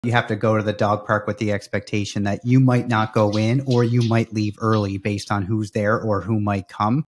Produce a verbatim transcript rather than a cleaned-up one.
You have to go to the dog park with the expectation that you might not go in or you might leave early based on who's there or who might come.